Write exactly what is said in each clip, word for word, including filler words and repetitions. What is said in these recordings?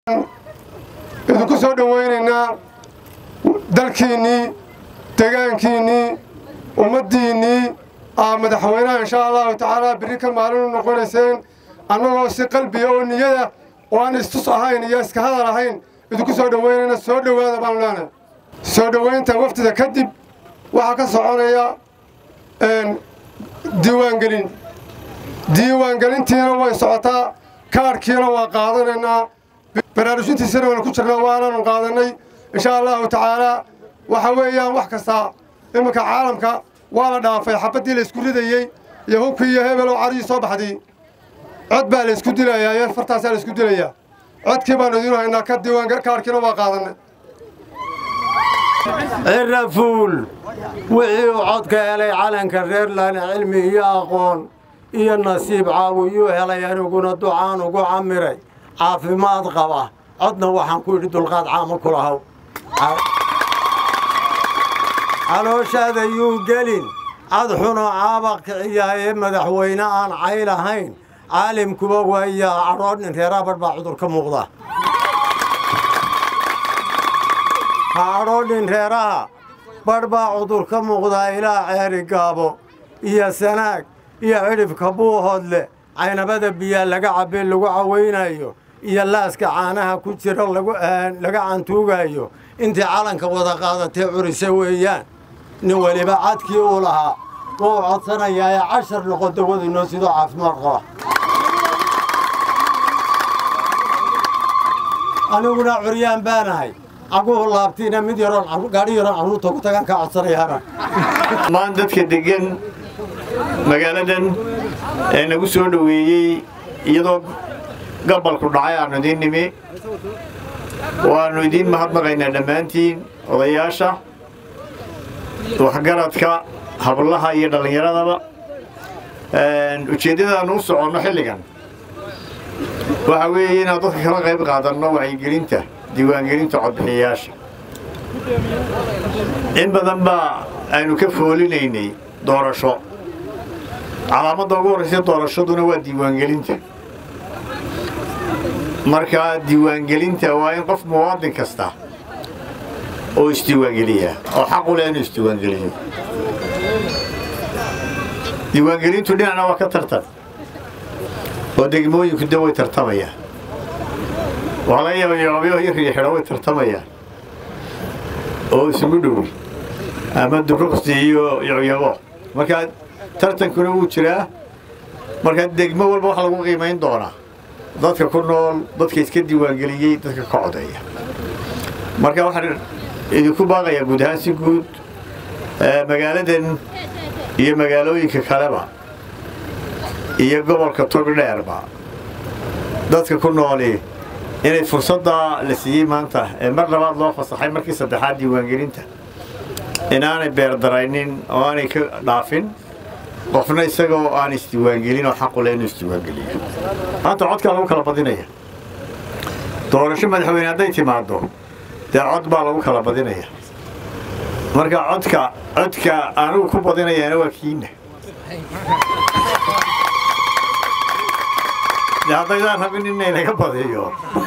idinku soo dhawaynaynaa dalkiinnii deegaankiinnii ummaddiinnii aa madaxweynaha insha allahu tacaala berri ka maalin u noqonayseen annagoo si qalbiya oo niyada oo aan istus ahayn iyo iska hadal ahayn idinku soo dhawaynayna soo dhowaada baanu leenahay soo dhowaynta waftida kadib waxaa ka soconaya diiwaangelin diiwaangelintiina way socotaa kaadhkiina waa qaadanaynaa baraarujintiisana waan ku jirnaa waanaanu qaadanay insha allahu tacaala waxa weeyaan wax kasta iminka caalamka waa la dhaafay xabaddii la isku ridayey iyo hubkii iyo hebel oo carigii soo baxday cod baa la isku dilayaa iyo fartaasaa la isku dilayaa codkii baanu idiinu haynaa ka diiwaan kaadhkiina waa qaadanay الرفول وحيو عدك إلي علنك غير لنا علمي يا أقون إيا النصيب عاويو هلا ينقون الدعان وقو عمري عافي ما أدقوا عدنا وحن كل دلغات عام كلها علوش هذا يو قلين عدحنا عابق إيا مدحوينا عن عيلة هين عالم كبا وإيا عرضنا انترابر بعضر كمغضة عرض انتراها بربع عذر كمغضى إلى عيري قابو إيا سناك إيا عرف كبوه هدلي عين بدا بيا لقا عبين لقا عوينا ايو إيا اللاسك عانها كتير لقا عنتوغا ايو انت عالنك وضا قادة تعوري سويان نولي بعدك يولها ووعد سنة يا عشر لقد دوذي الناس يضعف مرغة أنا قلنا عريان بانهاي أقول الله بتينا مديران قاريران عروض تقطعان كعصر يهرا ما عندك دقن مقالدن نقول سودوي يضرب قبل كل عيا ندين نمي وندين مهد مغينا دمانتين وضياشة وحجرتك حبلها يدل يرادا وشديدا نص عنا حلقان وحوينا ضد كلا غيب قادرنا وعي جرينته diiwaangelinta codbixiyayaasha in badan baa aynu ka foolinaynay doorasho calaamadda ugu horreysa doorashaduna waa diiwaangelinta markaa diiwaangelinta waa in qof muwaadin kasta oo isdiiwaangeliya oo xaq u leh inuu isdiiwaangeliyo diiwaangelintu dhinacna waa ka tartan oo degmooyinku da way tartamayaan ولا يا يا يا يا حلوة ترتمية أو سمدو أما الدروس يو يا يا مركز ترتن كنا وشرا مركز دقمة والبحر وقي ما يندورا ضدك كنا ضدك يسكدي وانجليجي ضدك قاعدية مركز واحد إذا كوبا يا جود هاسي جود مجالدن هي مجالوي كخلبة هي قبل كتور الأربعة ضدك كنا عليه inay fursadda la siiyay maanta ee mar labaad loo fasaxay markii saddexaad diiwaangelinta inaanay beerdaraynin oo aanay ka dhaafin qofna isagoo aan isdiiwaangelin oo xaq u leh inuu isdiiwaangeliyo maanta codka lagu kala badinaya doorasho madaxweyne hadday timaado dee cod baa lagu kala badinaya marka codka codka anigu ku badinayaana waa kiina haddaydaan rabin inay laga badiyo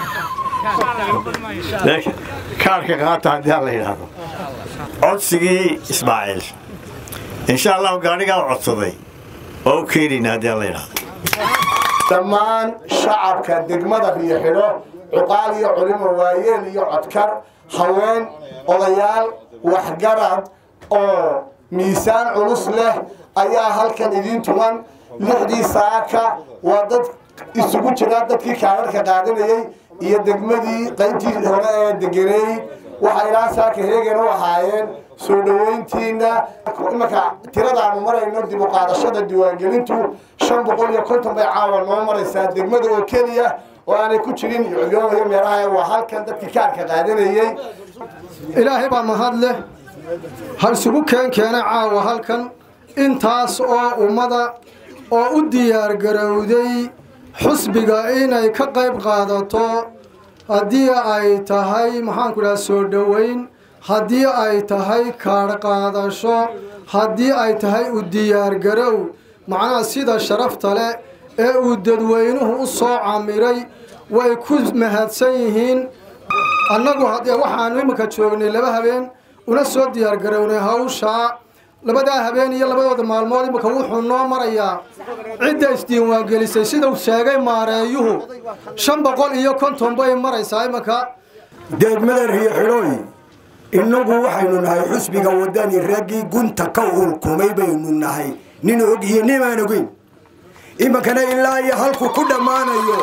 kaarka qaata haddii aan la yidhaahdo codsigii ismaaciil insha allahu gaadhigaa codsaday oo u keenayna haddii aan la yidhaahdo dhammaan shacabka degmada biyo xidho cuqaal iyo culimo waayeel iyo codkar haween odayaal waxgarad oo miisaan culus leh ayaa halkan idiin tuman lixdii saaka waa dad isugu jira dadkii kaararka qaadanayay iyo degmadii qaybtii hore ee deganay waxa ilaa saaka heegan u ahaayeen soo dhaweyntiina imaka tiradaanu marayno dib u qaadashada diiwaangelintu shan boqol iyo konton bay caawa noo maraysaa degmada oo keliya oo aanay ku jirin iyo meelaha waa halkan dadkii kaarka qaadanayay ilaahay baa mahad leh hal sugu keen keenay caawa halkan intaas oo ummada oo u diyaar garowday xusbiga inay ka qayb qaadato haddii ay tahay maxaan ku dhaha soo dhaweyn haddii ay tahay kaadh qaadasho haddii ay tahay u diyaar garow macnaha sida sharafta leh ee uu dadweynuhu u soo camiray way ku mahadsan yihiin annagu haddii waxaanu iminka joognay laba habeen una soo diyaar garownay hawsha labadaa habeen iyo labadooda maalmood iminka wuxuu noo marayaa cidda isdiiwaangelisay sida uu sheegay maareeyuhu shan boqol iyo konton bay maraysaa iminka degmada riixidhooy innagu waxaynu nahay xusbiga wadani raggii gunta ka ulkumay baynu nahay nin og iyo nimaan ogeyn iminkana ilaa iyo halku ku dhammaanayo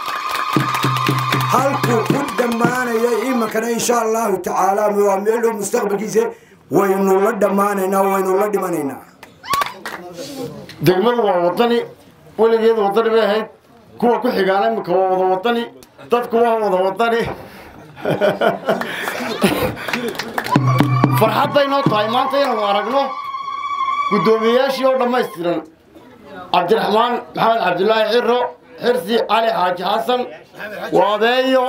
halku ku dhammaanaya iminkana insha allahu tacaala waa meelo mustaqbalkiisa waynu la dhammaanaynaa waynu la dhimanaynaa degmadu waa wadani weligeed wadani bay ahayd kuwa ku xigaana iminka waa wada wadani dadku waa wada wadani farxad bay noo tahay maanta inaanu aragno guddoomiyeyaashii oo dhammaystiran cabdiraxmaan maxamed cabdulaahi ciro xirsi cali xaaji xasan waabeeyo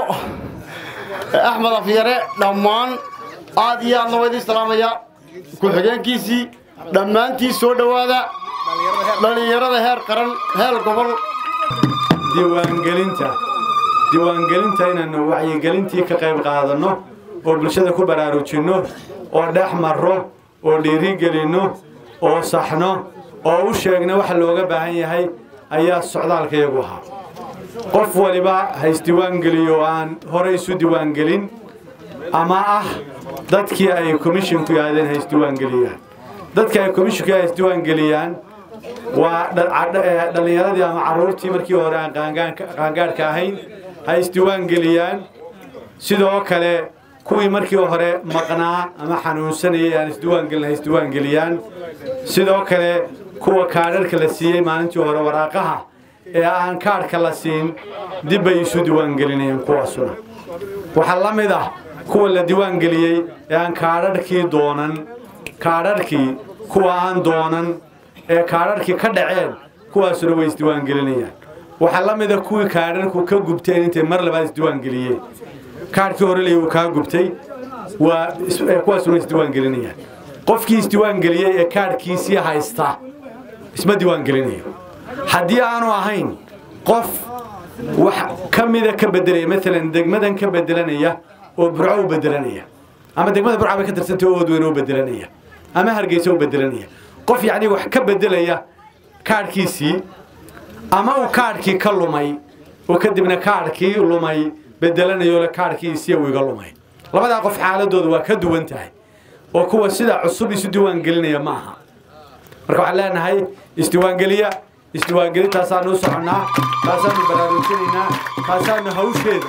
axmed afyare dhammaan aad iyo aadna waa idiin salaamaya ku-xigeenkiisii dhammaantii soo dhowaada dhallinyarada heer qaran heer gobol diiwaangelinta diiwaangelinta inaanu wacyigelintii ka qayb qaadanno oo bulshada ku baraarujinno oo dhex marro oo dhiirigelinno oo saxno oo u sheegna waxa looga baahan yahay ayaa socdaalka iyagu ahaa qof waliba ha isdiiwaangeliyo aan horey isu diiwaangelin ama ah dadkii ay komishinku yaadeen ha isdiiwaangeliyaan dadka ay komishinku ha isdiiwaangeliyaan waa dhallinyaradii ama carruurtii markii hore aan qaangaadhka ahayn ha isdiiwaangeliyaan sidoo kale kuwii markii hore maqnaa ama xanuunsanayay aan isdiiwaangelin ha isdiiwaangeliyaan sidoo kale kuwa kaadharka la siiyey maalintii hore waraaqaha ee aan kaadhka la siin dib bay isu diiwaangelinayeen kuwaasuna waxaa la mid ah kuwa la diiwaangeliyey ee aan kaadharhkii doonan kaadharhkii kuwa aan doonan ee kaadharhkii ka dhaceen kuwaasuna way isdiiwaangelinayaan waxaa la mid ah kuwii kaadharku ka gubteen intay mar labaad isdiiwaangeliyeen kaadhkii hore leey uu kaa gubtay waa kuwaasuna isdiiwaangelinayaan qofkii isdiiwaangeliyey ee kaadhkiisii haysta isma diiwaangelinayo haddii aanu ahayn qof wax ka mida ka bedelaya maalan degmadan ka bedelanaya oo burco u bedelanaya ama degmada burco bay ka tirsantay oo oodweyne u bedelanaya ama hargeysa u bedelanaya qof yacni wax ka bedelaya kaadhkiisii ama uu kaadhkii ka lumay oo kadibna kaadhkii lumay bedelanayo le kaadhkiisii uu iga lumay labadaa qof xaaladooda waa ka duwan tahay oo kuwa sida cusub isu diiwaangelinaya ma aha marka waxaan leenahay isdiiwaangeliya isdiiwaangelintaasaanu u soconnaa taasaanu baraarujinaynaa taasaanu hawsheeda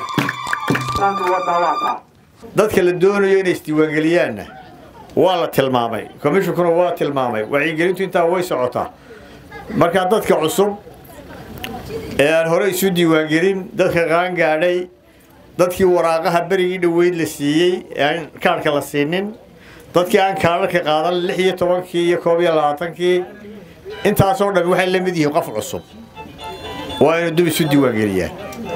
dadka la doonayo inay isdiiwaangeliyaanna waa la tilmaamay komishinkuna waa tilmaamay wacyigelintu intaa way socotaa markaa dadka cusub ee aan hore isu diiwaangelin dadka qaangaadhay dadkii waraaqaha berigii dhoweyd la siiyey ee aan kaadhka la siinin dadkii aan kaadharka qaadan lix iyo tobankii iyo koob iyo labaatankii intaasoo dhan waxay la mid yihiin qof cusub waa inuu dib isu diiwaangeliyaan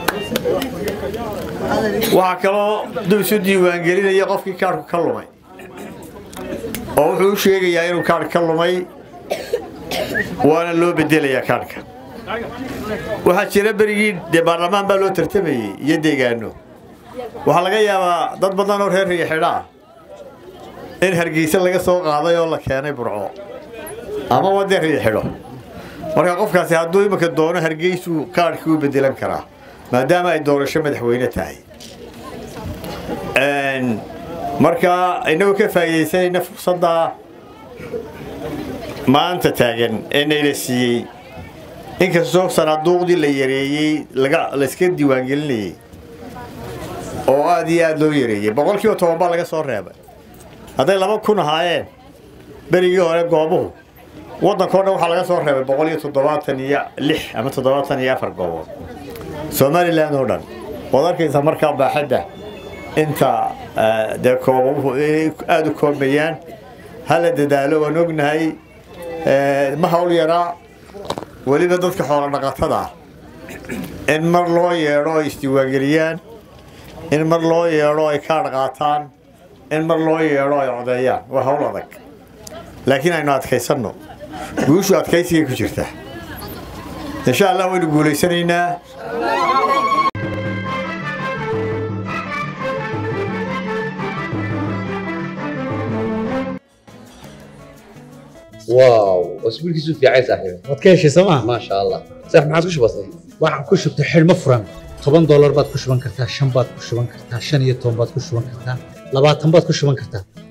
waxaa kaloo dib isu diiwaangelinaya qofkii kaadhku ka lumay oo wuxuu u sheegayaa inuu kaadh ka lumay waana loo bedelayaa kaadhka waxaa jira berigii dee baarlamaan baa loo tartamayey iyo deegaano waxaa laga yaabaa dad badan oo reer riixidha ah in hargeysa laga soo qaaday oo la keenay burco ama wadee riixidho marka qofkaasi hadduu iminka doono hargeysuu kaadhkii u bedelan karaa maadaama ay doorasho madaxweyne tahay marka inagoo ka faa'iidaysanayna fursadda maanta taagan ee nayla siiyey inkastoo sanaaduuqdii la yareeyey layska diiwaangelinayey oo aad iyo aad loo yareeyey boqolkiiba toban baa laga soo reebay hadday laba kun ahaayeen berigii hore goobuhu waddankao dhan waxaa laga soo reebay boqol iyo toddobaatan iyo lix ama toddobaatan iyo afar goobood somalilan oo dhan waad arkaysaa markaa baaxadda inta dee koobabuhu inay aada u koobayaan hala dadaalo waan ognahay ma hawl yaraa weliba dadka xoolo dhaqatada ah in mar loo yeedho ay isdiiwaangeliyaan in mar loo yeedho ay kaadh qaataan in mar loo yeedho ay codeeyaan waa hawl adag laakiin aynu adkaysanno guushu adkaysigay ku jirtaa insha allah waynu guulaysanaynaa واو اسبوع كيسو في عايز صاحبي waad ka heshay sooma ما شاء الله صح ما عادش بسيط waxaan ku shubtay xidhmo furan toban dollar baad ku shuban kartaa shan baad ku shuban kartaa shan iyo toban baad ku shuban kartaa labaatan baad ku shuban kartaa